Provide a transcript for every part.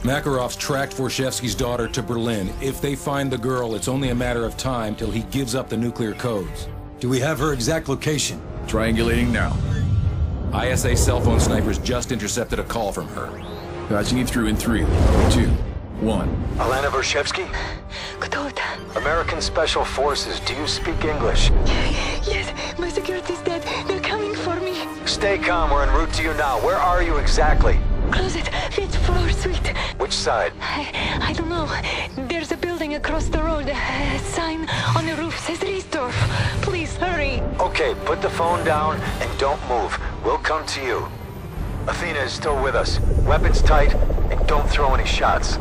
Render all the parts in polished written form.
Makarov's tracked Vorshevsky's daughter to Berlin. If they find the girl, it's only a matter of time till he gives up the nuclear codes. Do we have her exact location? Triangulating now. ISA cell phone snipers just intercepted a call from her. Patching you through in 3, 2, 1. Alana Vorshevsky? Кто это? American Special Forces. Do you speak English? Yes, my security's dead. They're coming for me. Stay calm. We're en route to you now. Where are you exactly? Closet, 5th floor suite. Which side? I don't know. There's a building across the road. A sign on the roof says Riesdorf. Please, hurry. Okay, put the phone down and don't move. We'll come to you. Athena is still with us. Weapons tight, and don't throw any shots.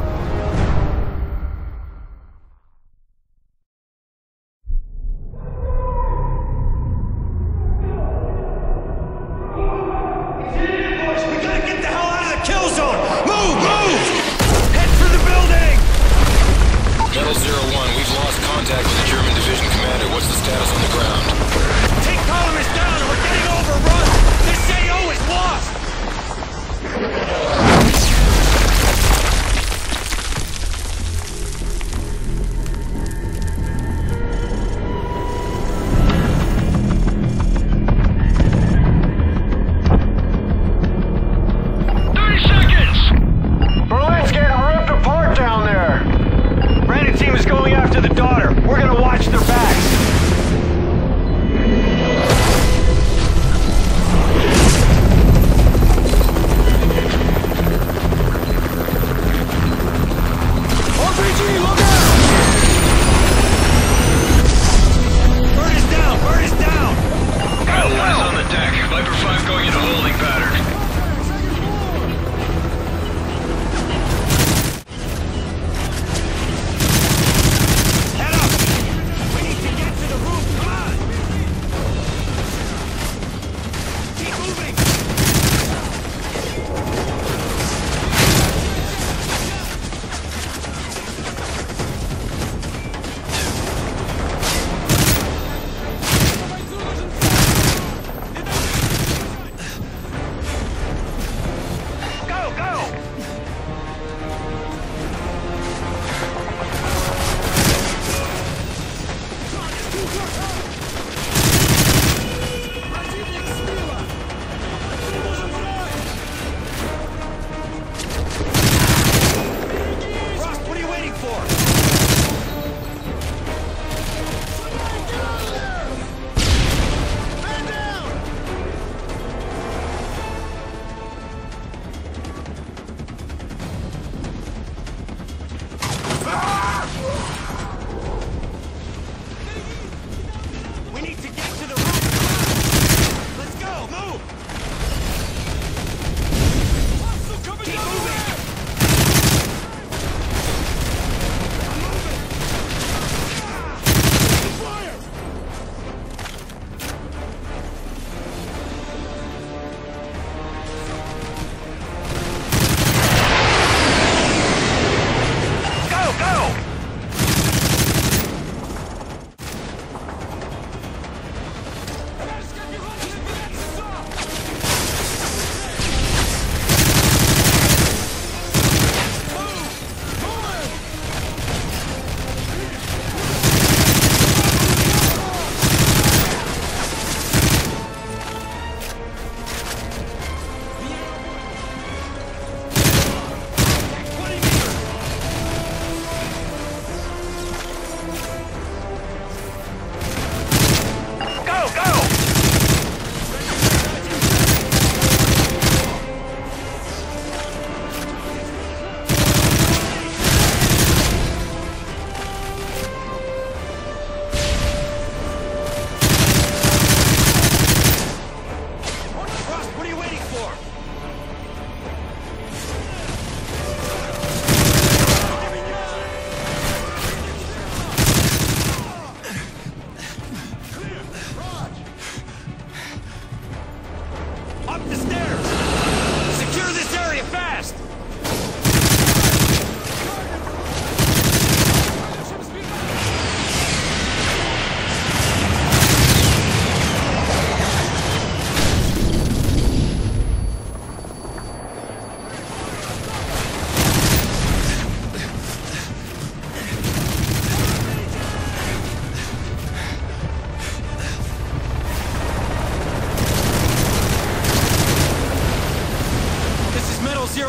Metal 01, we've lost contact with the German division commander. What's the status on the ground? Take column is down and we're getting overrun! This AO is lost!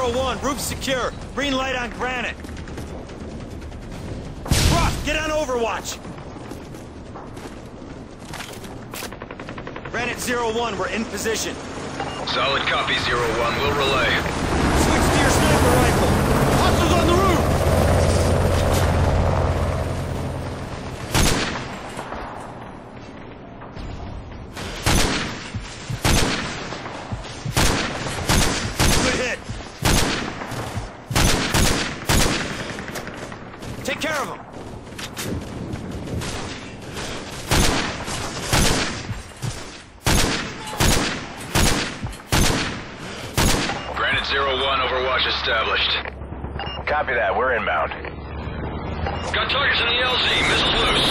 01, roof secure. Green light on Granite. Frost, get on Overwatch! Granite 01, we're in position. Solid copy, 01. We'll relay. Switch to your sniper rifle. Hostiles on the roof! Good hit. Take care of him. Granite 01, Overwatch established. Copy that, we're inbound. Got targets in the LZ, missiles loose.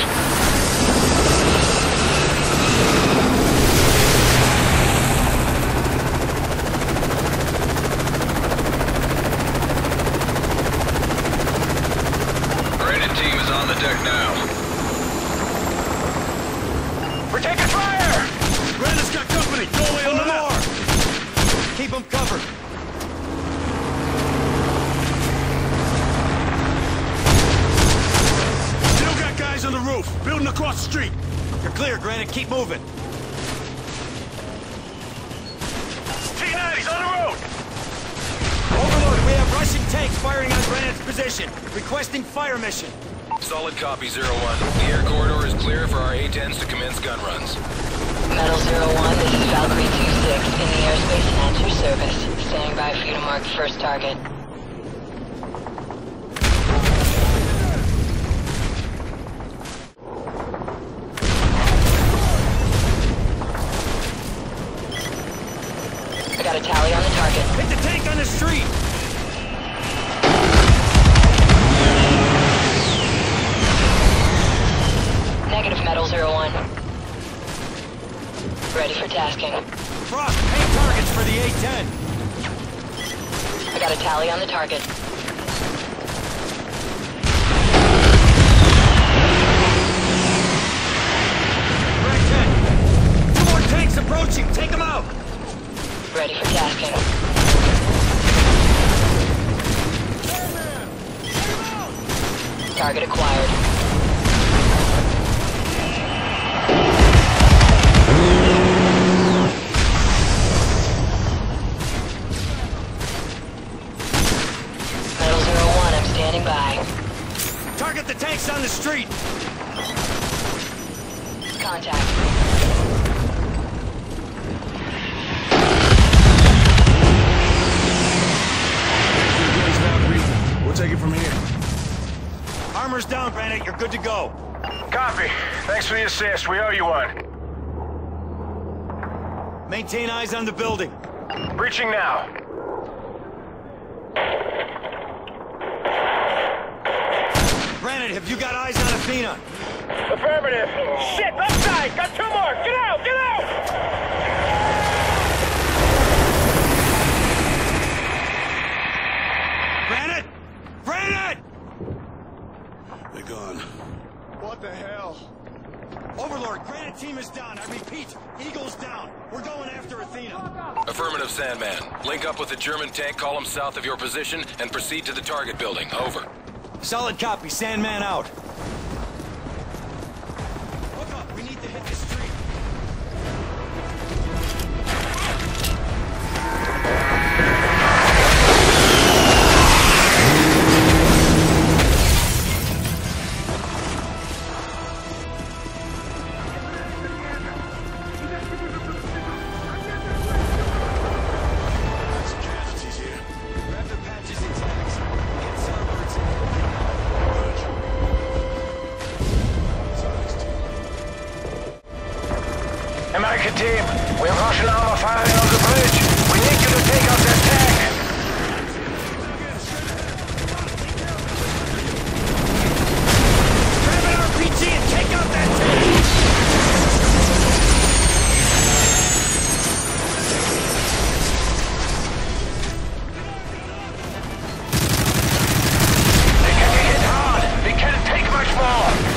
Granite team is on the deck now. We're taking fire! Granite's got company. Go away on the more. Keep them covered. Still got guys on the roof, building across the street. You're clear, Granite. Keep moving. T-90's on the road! Overlord, we have Russian tanks firing on Granite's position. Requesting fire mission. Solid copy, 01. The air corridor is clear for our A-10s to commence gun runs. Metal 01, this is Valkyrie 26 in the airspace and at your service. Standing by for you to mark the first target. I got a tally on the target. Hit the tank on the street! Negative, Metal 01. Ready for tasking. Frost, paint targets for the A-10. I got a tally on the target. Right 10. 2 more tanks approaching. Take them out. Ready for tasking. Target acquired. Metal 01, I'm standing by. Target the tanks on the street. Contact. We'll take it from here. Armor's down, Granite. You're good to go. Copy. Thanks for the assist. We owe you one. Maintain eyes on the building. Breaching now. Granite, have you got eyes on Athena? Affirmative. Shit, left side. Got 2 more. Get out. Get out. Granite! Granite! They're gone. What the hell? Overlord, Granite team is down. I repeat, Eagle's down. We're going after Athena. Affirmative, Sandman. Link up with the German tank column south of your position and proceed to the target building. Over. Solid copy. Sandman out. Look up. We need to hit the street. Grab the patches and tags. Get starboards. American team, we have Russian armor firing on the bridge. We need you to take out that tank. Grab an RPG and take out that tank! They can be hit hard. We can't take much more.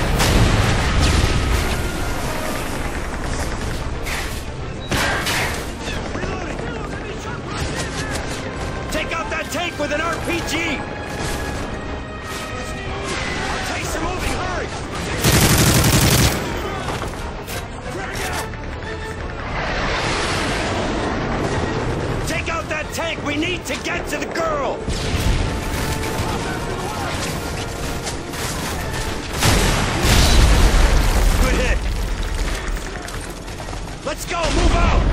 tank with an RPG! Our tanks are moving, hurry! Take out that tank! We need to get to the girl! Good hit! Let's go! Move out!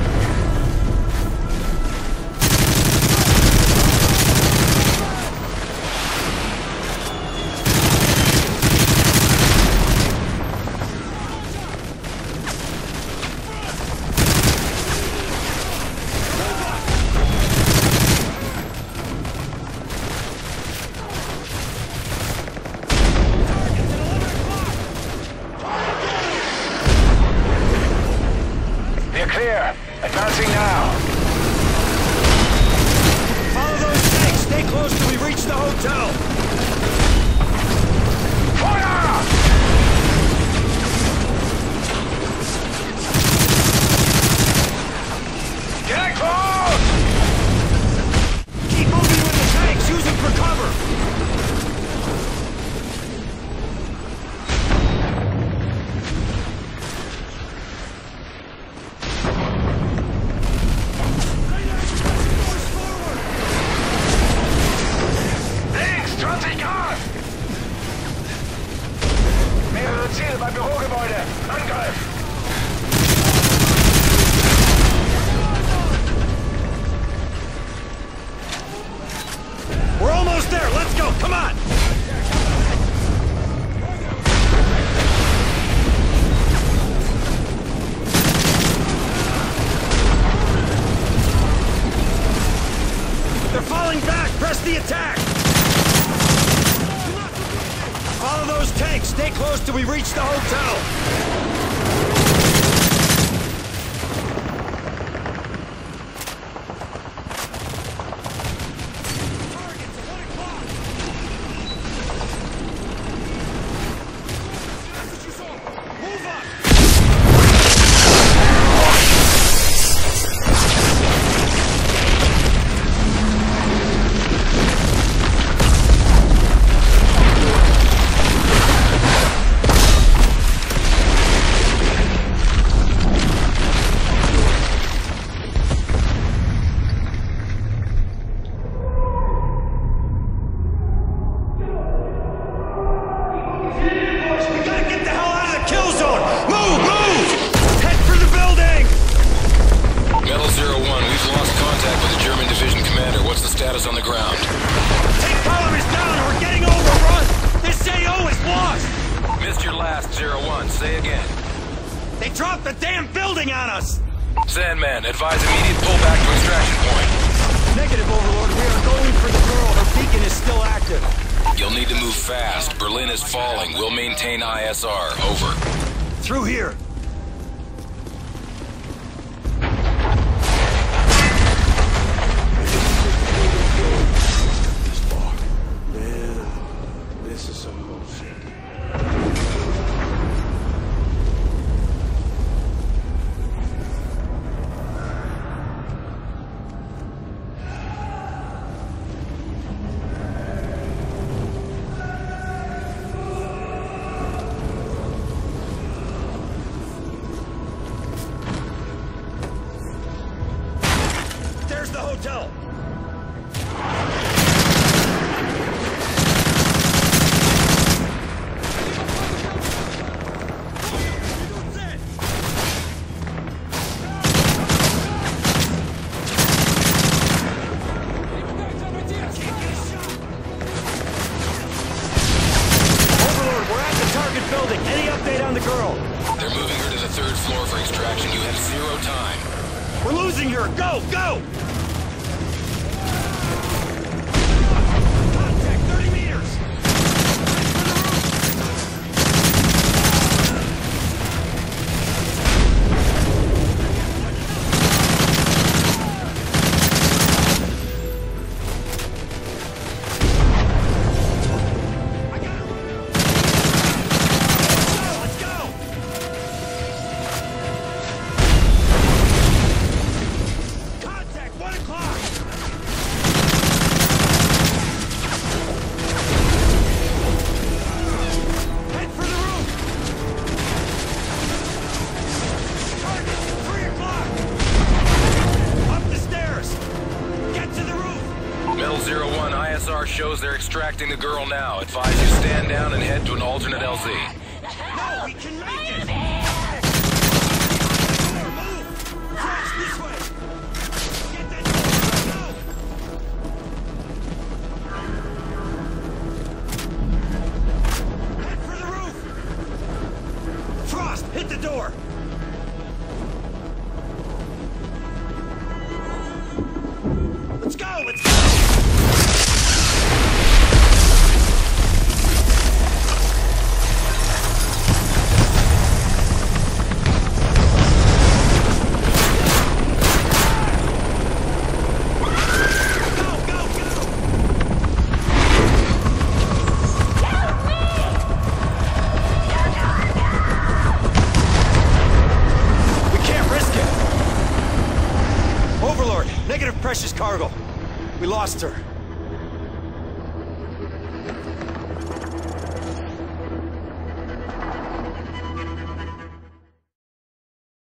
You're clear. Advancing now. Follow those tanks! Stay close till we reach the hotel! Fire! Get close! Keep moving with the tanks! Use them for cover! Links, 20 Grad! Mehrere Ziele beim Bürogebäude. Angriff! We're almost there! Let's go! Come on! They're falling back! Press the attack! Follow those tanks! Stay close till we reach the hotel! Targets at 1 o'clock! That's what you saw! Move up! We gotta get the hell out of the kill zone! Move! Move! Head for the building! Metal 01, we've lost contact with the German division commander. What's the status on the ground? Tank column is down and we're getting overrun! This AO is lost! Missed your last, 01. Say again. They dropped the damn building on us! Sandman, advise immediate pullback to extraction point. Negative, Overlord. We are going for the girl. Her beacon is still active. You'll need to move fast. Berlin is falling. We'll maintain ISR. Over. Through here. This far. Man, this is some bullshit. There's the hotel. Overlord, we're at the target building. Any update on the girl? They're moving her to the 3rd floor for extraction. You have 0 time. We're losing her. Go, go! Contact 30 meters. Let's go! Contact SR shows they're extracting the girl now. Advise you stand down and head to an alternate LZ. No, we can make it! Move! Flash, this way! Get that door, go! Head for the roof! Frost, hit the door! Let's go! Let's go! Precious cargo. We lost her.